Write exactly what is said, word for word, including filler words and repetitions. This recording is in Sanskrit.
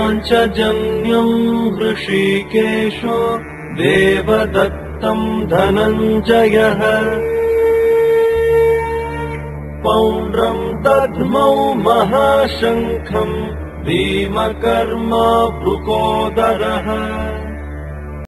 पाञ्चजन्यम् हृषीकेशो देवदत्तम् धनञ्जयः पौण्ड्रम् दध्मौ महाशङ्खम् भीमकर्मा वृकोदरः।